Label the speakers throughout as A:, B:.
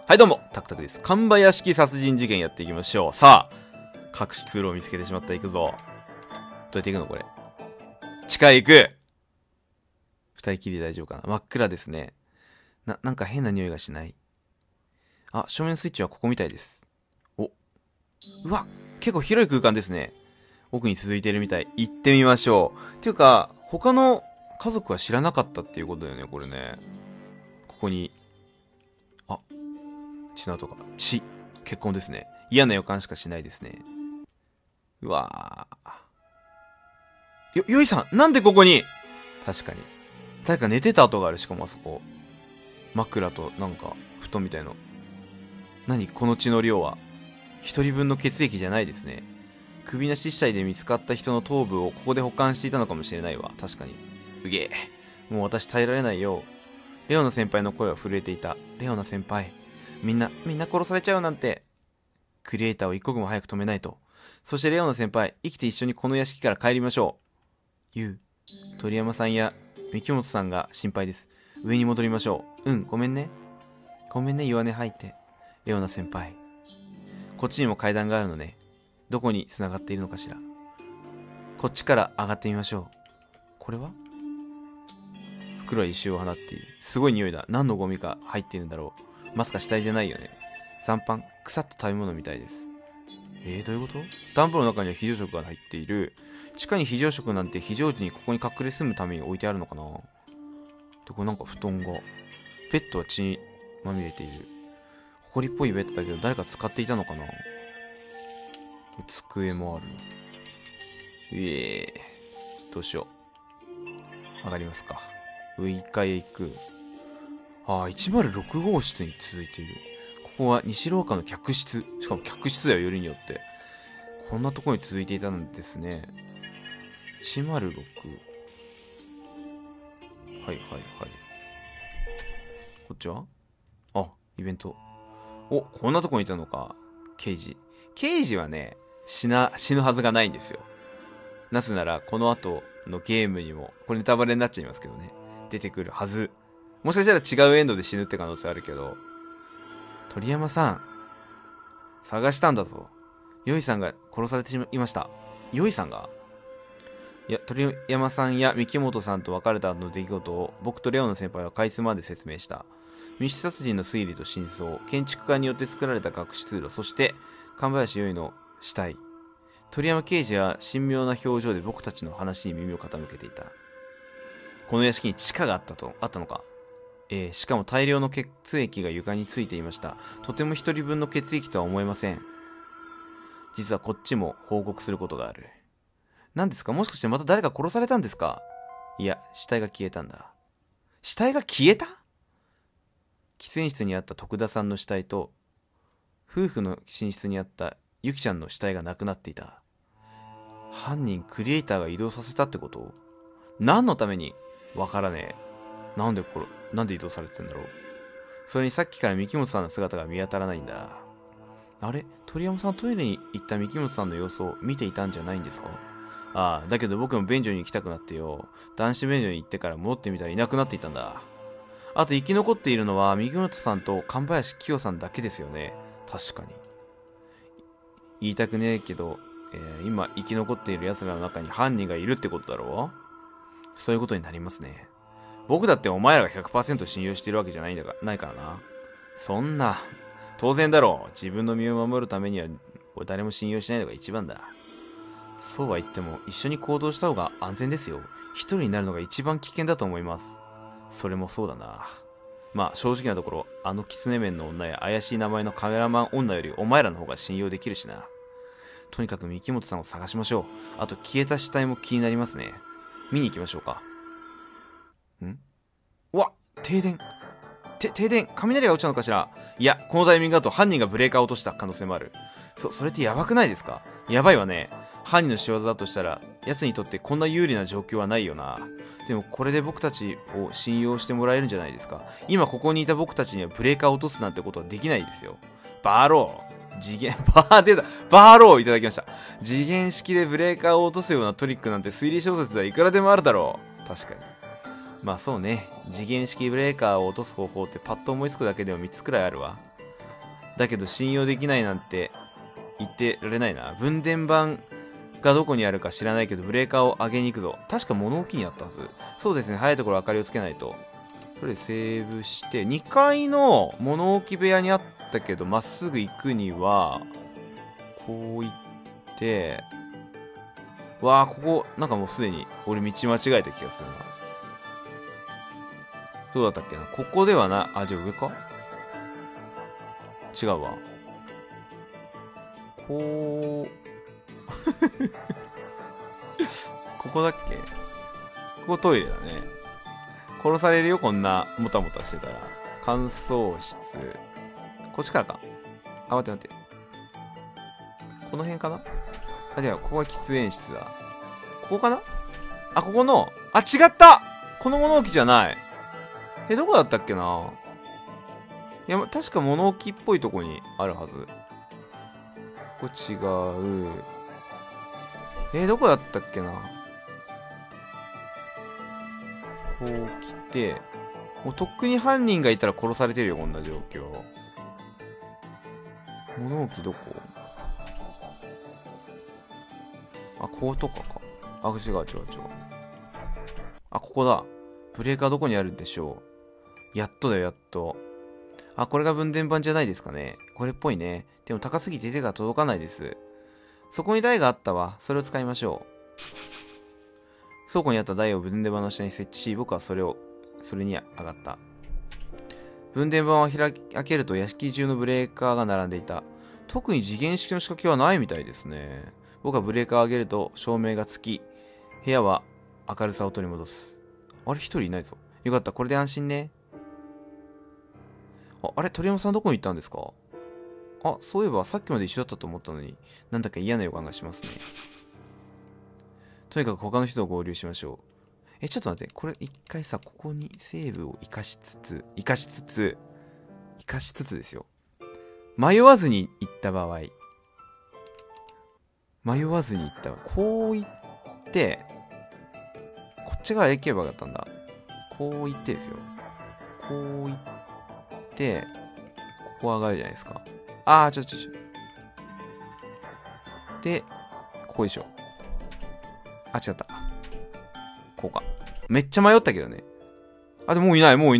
A: はいどうも、タクタクです。神場屋敷殺人事件やっていきましょう。さあ、隠し通路を見つけてしまった。行くぞ。どうやって行くのこれ。地下へ行く。二人きりで大丈夫かな。真っ暗ですね。なんか変な匂いがしない。あ、正面スイッチはここみたいです。お。うわ、結構広い空間ですね。奥に続いているみたい。行ってみましょう。っていうか、他の家族は知らなかったっていうことだよね、これね。ここに。あ、血の跡が。結婚ですね。嫌な予感しかしないですね。うわよいさん、なんでここに。確かに。誰か寝てた跡がある。しかもあそこ。枕となんか、布団みたいの。何この血の量は。一人分の血液じゃないですね。首なし死体で見つかった人の頭部をここで保管していたのかもしれないわ。確かに。うげえ。もう私耐えられないよ。レオナ先輩の声は震えていた。レオナ先輩。みんな殺されちゃうなんて。クリエイターを一刻も早く止めないと。そしてレオナ先輩、生きて一緒にこの屋敷から帰りましょう。鳥山さんや三木本さんが心配です。上に戻りましょう。ごめんね。ごめんね、弱音吐いて。レオナ先輩。こっちにも階段があるのね。どこに繋がっているのかしら。こっちから上がってみましょう。これは袋は異臭を放っている。すごい匂いだ。何のゴミか入っているんだろう。まさか死体じゃないよね。残飯、腐った食べ物みたいです。どういうこと？ダンボの中には非常食が入っている。地下に非常食なんて非常時にここに隠れ住むために置いてあるのかな。で、これなんか布団が。ベッドは血にまみれている。埃っぽいベッドだけど誰か使っていたのかな。机もある。どうしよう。上がりますか。上1階へ行く。106号室に続いている。ここは西廊下の客室。しかも客室だよ、よりによって。こんなところに続いていたんですね。106。はい。こっちはイベント。こんなところにいたのか。刑事はね、死ぬはずがないんですよ。なぜなら、この後のゲームにも、これネタバレになっちゃいますけどね。出てくるはず。もしかしたら違うエンドで死ぬって可能性あるけど。鳥山さん、探したんだぞ。ヨイさんが殺されていました。ヨイさんが？いや、鳥山さんや三木本さんと別れた後の出来事を僕とレオナ先輩はかいつまんで説明した。密室殺人の推理と真相、建築家によって作られた隠し通路、そして神林ヨイの死体。鳥山刑事は神妙な表情で僕たちの話に耳を傾けていた。この屋敷に地下があったのか。しかも大量の血液が床についていました。とても一人分の血液とは思えません。実はこっちも報告することがある。何ですか？もしかしてまた誰か殺されたんですか？いや、死体が消えたんだ。死体が消えた？喫煙室にあった徳田さんの死体と、夫婦の寝室にあったゆきちゃんの死体がなくなっていた。犯人クリエイターが移動させたってこと？何のために？わからねえ。なんで移動されてんだろう。それにさっきから三木本さんの姿が見当たらないんだ。あれ？鳥山さんトイレに行った三木本さんの様子を見ていたんじゃないんですか？だけど僕も便所に行きたくなってよ。男子便所に行ってから戻ってみたらいなくなっていたんだ。あと生き残っているのは三木本さんと神林清さんだけですよね。確かに。言いたくねえけど、今生き残っている奴らの中に犯人がいるってことだろう？そういうことになりますね。僕だってお前らが 100% 信用しているわけじゃないからな。そんな、当然だろう。自分の身を守るためには誰も信用しないのが一番だ。そうは言っても一緒に行動した方が安全ですよ。一人になるのが一番危険だと思います。それもそうだな。まあ正直なところ、あの狐面の女や怪しい名前のカメラマン女よりお前らの方が信用できるしな。とにかく三木本さんを探しましょう。あと消えた死体も気になりますね。見に行きましょうか。うわ、停電。停電、雷が落ちたのかしら。いや、このタイミングだと犯人がブレーカーを落とした可能性もある。それってやばくないですか？やばいわね。犯人の仕業だとしたら、奴にとってこんな有利な状況はないよな。でもこれで僕たちを信用してもらえるんじゃないですか。今ここにいた僕たちにはブレーカーを落とすなんてことはできないですよ。バーロー。出た。バーローいただきました。次元式でブレーカーを落とすようなトリックなんて推理小説ではいくらでもあるだろう。確かに。まあそうね。次元式ブレーカーを落とす方法ってパッと思いつくだけでも3つくらいあるわ。 だけど信用できないなんて言ってられないな。分電盤がどこにあるか知らないけど、ブレーカーを上げに行くぞ。確か物置にあったはず。そうですね。早いところ明かりをつけないと。それでセーブして、2階の物置部屋にあったけど、まっすぐ行くには、こう行って、わあ、ここ、なんかもうすでに俺道間違えた気がするな。どうだったっけな。ここではな、あ、じゃあ上か違うわ。こう、ここだっけ。ここトイレだね。殺されるよ、こんなもたもたしてたら。乾燥室。こっちからか。あ、待って待って。この辺かなあ、じゃあ、ここは喫煙室だ。ここかなあ、ここの、あ、違った、この物置じゃない。どこだったっけな。いや、確か物置っぽいとこにあるはず。これ違う。どこだったっけな。こう来て、もうとっくに犯人がいたら殺されてるよ、こんな状況。物置どこ。あ、こうとかか。あ、違う違う違う。あ、ここだ。ブレーカーどこにあるんでしょう。やっとだよ、やっと。あ、これが分電盤じゃないですかね。これっぽいね。でも高すぎて手が届かないです。そこに台があったわ。それを使いましょう。倉庫にあった台を分電盤の下に設置し、僕はそれに上がった。分電盤を開けると屋敷中のブレーカーが並んでいた。特に時限式の仕掛けはないみたいですね。僕はブレーカーを上げると照明がつき、部屋は明るさを取り戻す。あれ、一人いないぞ。よかった、これで安心ね。あれ、鳥山さんどこに行ったんですか？あ、そういえばさっきまで一緒だったと思ったのに、なんだか嫌な予感がしますね。とにかく他の人と合流しましょう。ちょっと待って、これ一回さ、ここにセーブを生かしつつですよ。迷わずに行った場合、こう行って、こっち側へ行けばよかったんだ。こう行ってですよ。こう行って、ここ上がるじゃないですか。あー、で、ここでしょ。あ、違った。こうか。めっちゃ迷ったけどね。あ、でももういない。こ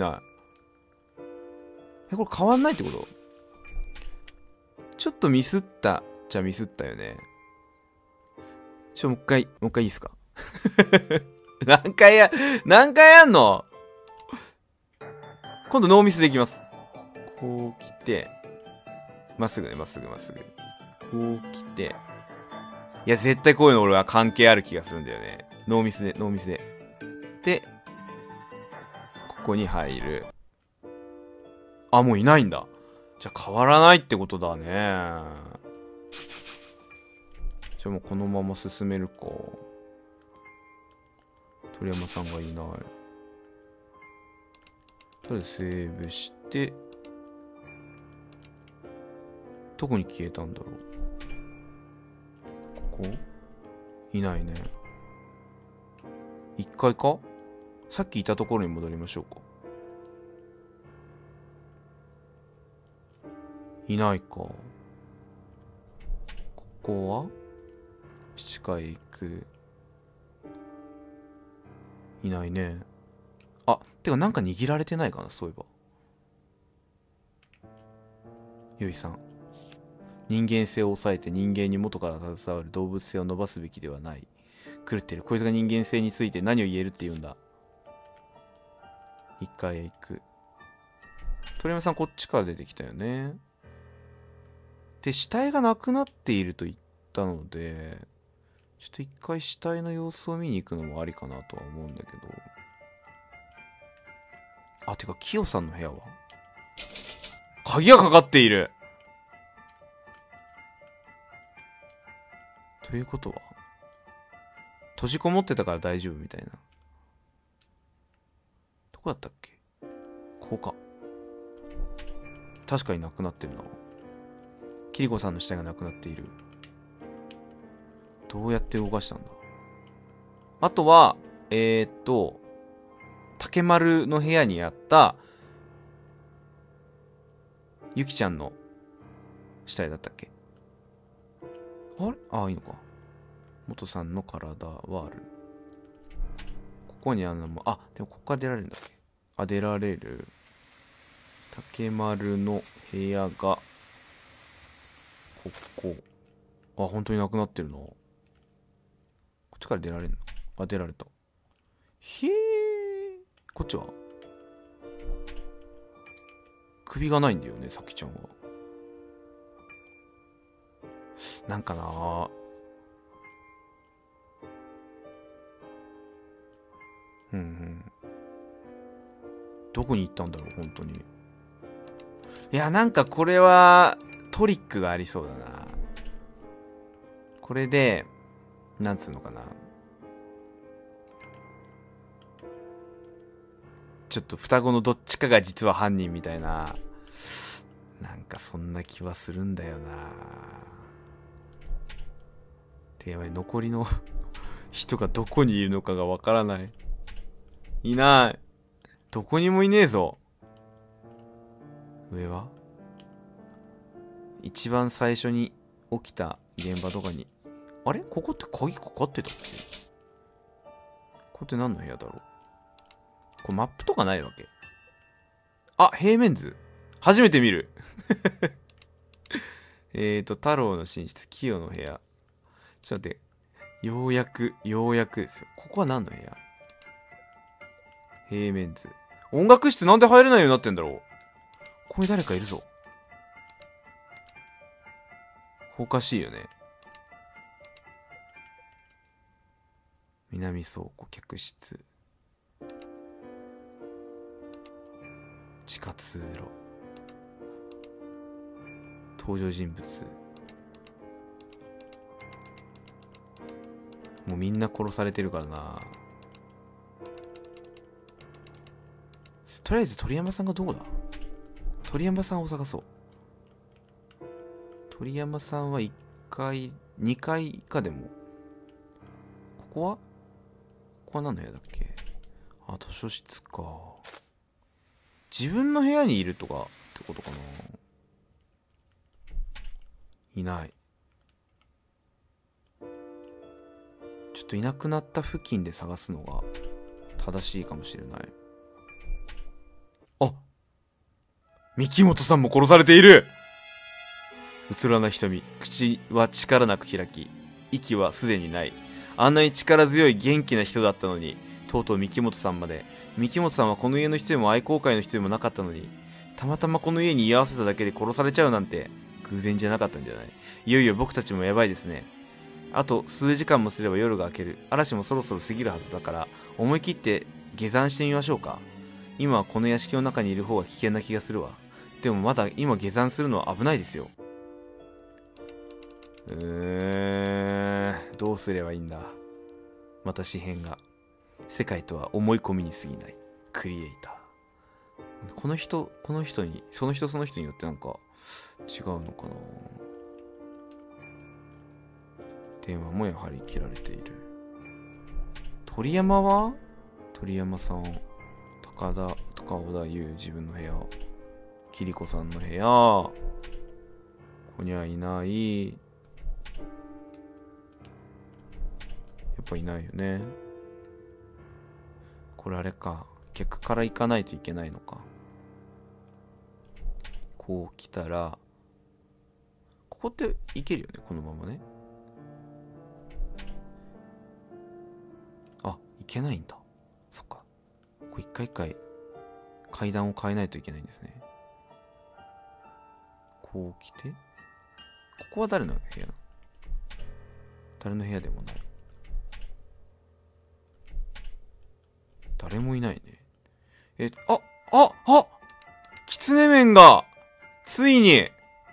A: れ変わんないってこと？ちょっとミスったじゃミスったよね。もう一回いいですか？何回やんの？今度ノーミスできます。こう来て、まっすぐ。こう来て、いや、絶対こういうの俺は関係ある気がするんだよね。ノーミスで。で、ここに入る。あ、もういないんだ。じゃあ変わらないってことだね。じゃあもうこのまま進めるか。鳥山さんがいない。とりあえずセーブして、どこに消えたんだろう。ここいないね。1階か？さっきいたところに戻りましょうか。いないか。ここは7階行く。いないね。あ、てかなんか握られてないかな、そういえば。ゆいさん。人間性を抑えて人間に元から携わる動物性を伸ばすべきではない。狂ってる。こいつが人間性について何を言えるって言うんだ。1階へ行く。鳥山さんこっちから出てきたよね。で、死体がなくなっていると言ったので、ちょっと一回死体の様子を見に行くのもありかなとは思うんだけど。あ、てか、キヨさんの部屋は鍵がかかっている。ということは閉じこもってたから大丈夫みたいな。どこだったっけ？ここか。確かになくなってるな。キリコさんの死体がなくなっている。どうやって動かしたんだ？あとは、竹丸の部屋にあった、ゆきちゃんの下絵だったっけ？あれ、ああ、いいのか。元さんの体はある。ここにも、あ、でもここから出られるんだっけ？あ、出られる。竹丸の部屋が、ここ。あ、本当になくなってるな。こっちから出られるの？あ、出られた。へえ。こっちは首がないんだよね、さきちゃんは。なんかな、うんうん。どこに行ったんだろう、本当に。いや、なんかこれは、トリックがありそうだな。これで、なんつうのかな。ちょっと双子のどっちかが実は犯人みたいな。なんかそんな気はするんだよな。で、やばい、残りの人がどこにいるのかがわからない。いない。どこにもいねえぞ。上は一番最初に起きた現場とかに。あれ、ここって鍵かかってたっけ？ここって何の部屋だろう？これマップとかないわけ？あ、平面図初めて見る。太郎の寝室、清の部屋。ちょっと待って。ようやくですよ。ここは何の部屋？平面図。音楽室なんで入れないようになってんだろう？ここに誰かいるぞ。おかしいよね。南倉庫、客室。地下通路。登場人物。もうみんな殺されてるからな。とりあえず鳥山さんがどこだ？鳥山さんを探そう。鳥山さんは1階、2階以下でも。ここは何の部屋だっけ？あ、図書室か。自分の部屋にいるとかってことかな。いない。ちょっといなくなった付近で探すのが正しいかもしれない。あ、三木本さんも殺されている。うつろな瞳、口は力なく開き、息はすでにない。あんなに力強い元気な人だったのに、とうとう三木本さんまで。三木本さんはこの家の人でも愛好会の人でもなかったのに、たまたまこの家に居合わせただけで殺されちゃうなんて偶然じゃなかったんじゃない？いよいよ僕たちもやばいですね。あと数時間もすれば夜が明ける。嵐もそろそろ過ぎるはずだから、思い切って下山してみましょうか。今はこの屋敷の中にいる方が危険な気がするわ。でもまだ今下山するのは危ないですよ。どうすればいいんだ。また紙幣が。世界とは思い込みに過ぎない。クリエイター。この人に、その人によってなんか違うのかな。電話もやはり切られている。鳥山は？鳥山さん、高尾田優、自分の部屋。桐子さんの部屋。ここにはいない。やっぱいないよね。これあれか。逆から行かないといけないのか。こう来たら、ここって行けるよね、このままね。あ、行けないんだ。そっか。これ一回一回階段を変えないといけないんですね。こう来て、ここは誰の部屋なの？誰の部屋でもない。誰もいないね。キツネ面がついに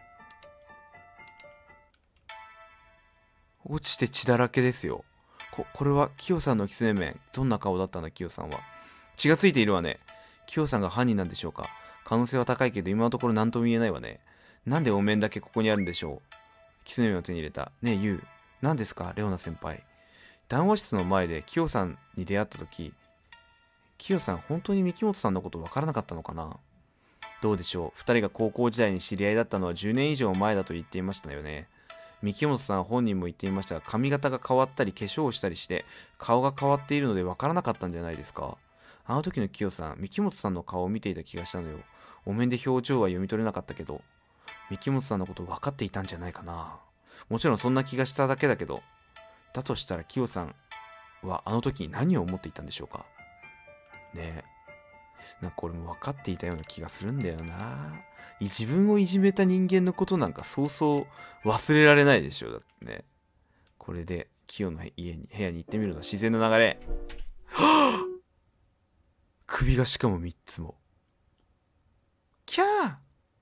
A: 落ちて血だらけですよ。これはキヨさんのキツネ面。どんな顔だったんだ、キヨさんは。血がついているわね。キヨさんが犯人なんでしょうか。可能性は高いけど今のところ何とも言えないわね。なんでお面だけここにあるんでしょう。キツネ面を手に入れた。ねえユウ、何ですかレオナ先輩。談話室の前でキヨさんに出会った時、キヨさん本当に三木本さんのこと分からなかったのかな。 どうでしょう。二人が高校時代に知り合いだったのは10年以上前だと言っていましたよね。三木本さん本人も言っていましたが、髪型が変わったり化粧をしたりして顔が変わっているのでわからなかったんじゃないですか。あの時のキヨさん、三木本さんの顔を見ていた気がしたのよ。お面で表情は読み取れなかったけど、三木本さんのこと分かっていたんじゃないかな。もちろんそんな気がしただけだけど、だとしたらキヨさんはあの時に何を思っていたんでしょうか。ねえ、なんか俺も分かっていたような気がするんだよな。自分をいじめた人間のことなんかそうそう忘れられないでしょ。だってね。これでキヨの部屋に行ってみるのは自然な流れ。はぁ、首がしかも3つも。キャー、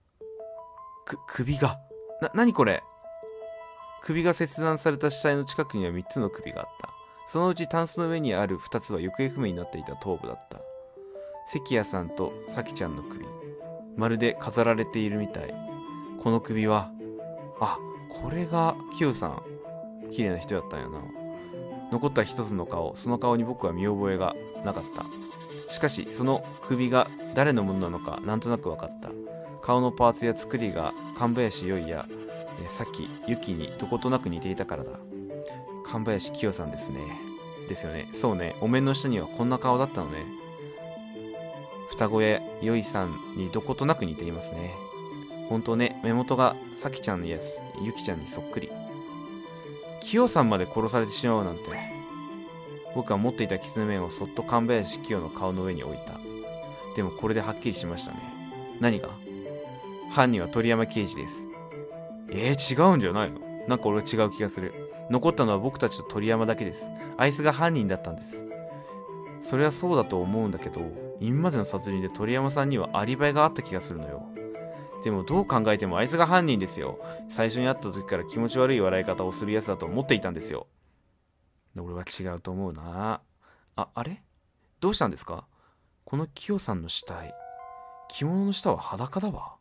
A: 首が。何これ。首が切断された死体の近くには3つの首があった。そのうちタンスの上にある2つは行方不明になっていた頭部だった。関谷さんと咲ちゃんの首。まるで飾られているみたい。この首は、あ、これがキヨさん。綺麗な人だったんやな。残った一つの顔、その顔に僕は見覚えがなかった。しかし、その首が誰のものなのかなんとなく分かった。顔のパーツや作りが神林よいや咲ゆきにどことなく似ていたからだ。神林キヨさんですね。ですよね。そうね。お面の下にはこんな顔だったのね。双子やよいさんにどことなく似ていますね。本当ね。目元が咲ちゃんやゆきちゃんにそっくり。キヨさんまで殺されてしまうなんて。僕は持っていた狐面をそっと神林キヨの顔の上に置いた。でもこれではっきりしましたね。何が？犯人は鳥山刑事です。違うんじゃないの？なんか俺は違う気がする。残ったのは僕たちと鳥山だけです。あいつが犯人だったんです。それはそうだと思うんだけど、今までの殺人で鳥山さんにはアリバイがあった気がするのよ。でもどう考えてもあいつが犯人ですよ。最初に会った時から気持ち悪い笑い方をするやつだと思っていたんですよ。俺は違うと思うな。あれ？どうしたんですか？このキヨさんの死体。着物の下は裸だわ。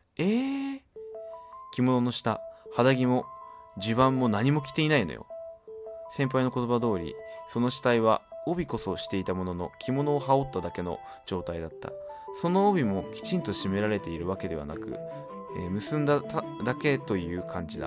A: 着物の下、肌着も襦袢も何も着ていないのよ。先輩の言葉通り、その死体は帯こそしていたものの着物を羽織っただけの状態だった。その帯もきちんと締められているわけではなく、結んだだけという感じだ。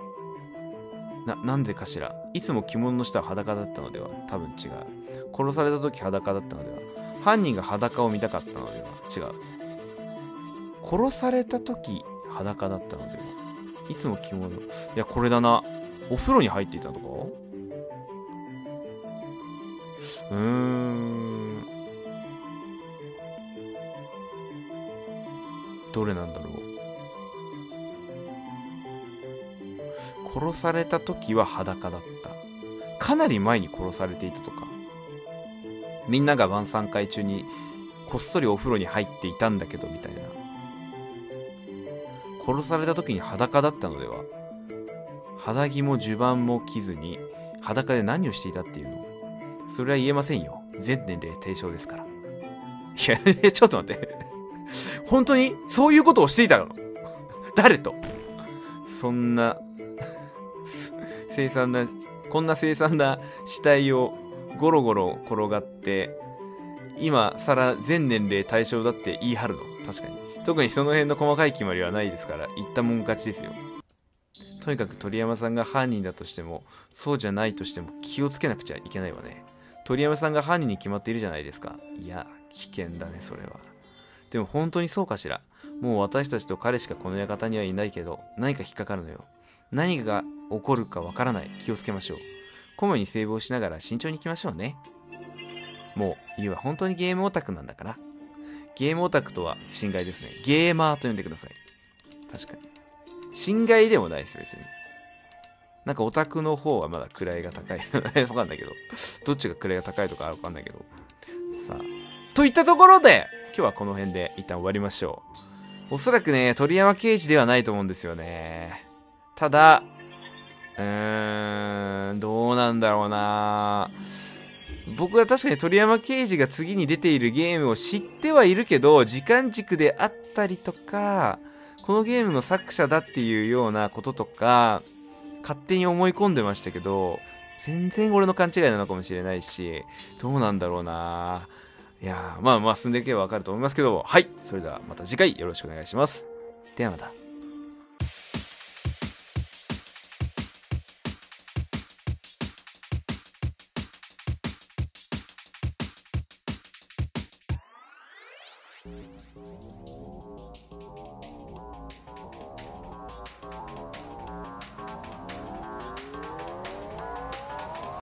A: なんでかしら。いつも着物の下は裸だったのでは？多分違う。殺された時裸だったのでは？犯人が裸を見たかったのでは？違う。殺された時裸だったのでは？いつも着物。いや、これだな。お風呂に入っていたとか？どれなんだろう。殺された時は裸だった。かなり前に殺されていたとか。みんなが晩餐会中にこっそりお風呂に入っていたんだけどみたいな。殺された時に裸だったのでは？肌着も襦袢も着ずに裸で何をしていたっていうの？それは言えませんよ。全年齢提唱ですから。いや、ちょっと待って。本当にそういうことをしていたの？誰と？そんなこんな凄惨な死体をゴロゴロ転がって、今更全年齢対象だって言い張るの？確かに。特にその辺の細かい決まりはないですから、言ったもん勝ちですよ。とにかく鳥山さんが犯人だとしても、そうじゃないとしても気をつけなくちゃいけないわね。鳥山さんが犯人に決まっているじゃないですか。いや、危険だね、それは。でも本当にそうかしら。もう私たちと彼しかこの館にはいないけど、何か引っかかるのよ。何が起こるかわからない。気をつけましょう。こまにセーブをしながら慎重に行きましょうね。もう、ゆうは本当にゲームオタクなんだから。ゲームオタクとは侵害ですね。ゲーマーと呼んでください。確かに。侵害でもないです、別に。なんかオタクの方はまだ位が高い。わかんないけど。どっちが位が高いとかわかんないけど。さあ。といったところで、今日はこの辺で一旦終わりましょう。おそらくね、鳥山刑事ではないと思うんですよね。ただ、どうなんだろうな。僕は確かに鳥山刑事が次に出ているゲームを知ってはいるけど、時間軸であったりとか、このゲームの作者だっていうようなこととか、勝手に思い込んでましたけど、全然俺の勘違いなのかもしれないし、どうなんだろうな。 いやー、まあまあ進んでいけばわかると思いますけど、はい。それではまた次回よろしくお願いします。ではまた。